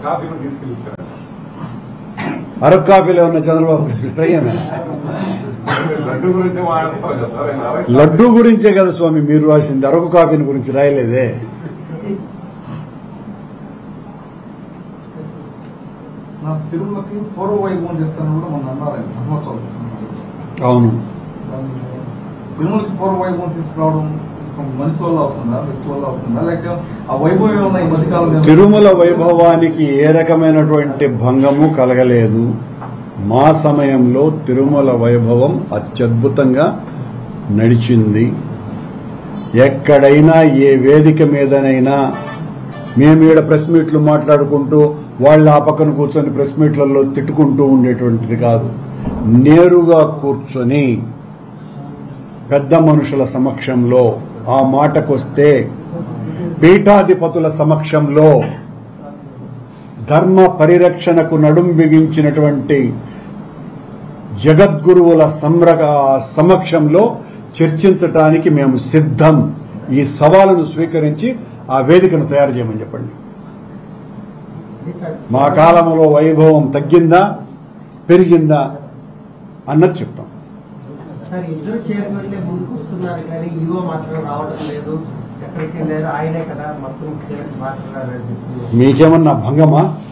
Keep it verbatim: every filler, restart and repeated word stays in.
అరకు కాపీలో ఉన్న చంద్రబాబు లడ్డూ గురించే కదా స్వామి మీరు రాసింది, అరకు కాపీని గురించి రాయలేదే. తిరుమలకి పూర్వ వైభవం చేస్తానని కూడా మొన్న అన్నారు. అవును, తిరుమలకి పూర్వ వైభవం తీసుకురావడం మనిషి వల్ల అవుతుందా, వ్యక్తి వల్ల అవుతుందా, లేక ఆ వైభవం ఏమన్నా ఈ మధ్యకాలంలో? తిరుమల వైభవానికి ఏ రకమైనటువంటి భంగము కలగలేదు. మా సమయంలో తిరుమల వైభవం అత్యద్భుతంగా నడిచింది. ఎక్కడైనా ఏ వేదిక మీదనైనా మేము ఈడ ప్రెస్ మీట్లు మాట్లాడుకుంటూ వాళ్ళు ఆ పక్కన కూర్చొని ప్రెస్ మీట్లలో తిట్టుకుంటూ ఉండేటువంటిది కాదు. నేరుగా కూర్చొని పెద్ద మనుషుల సమక్షంలో, ఆ మాటకొస్తే పీఠాధిపతుల సమక్షంలో, ధర్మ పరిరక్షణకు నడుం బిగించినటువంటి జగద్గురువుల సమక్షంలో చర్చించటానికి మేము సిద్ధం. ఈ సవాలును స్వీకరించి ఆ వేదికను తయారు చేయమని చెప్పండి. మా కాలంలో వైభవం తగ్గిందా పెరిగిందా అన్నది చెప్తాం. మీకేమన్నా భంగమా?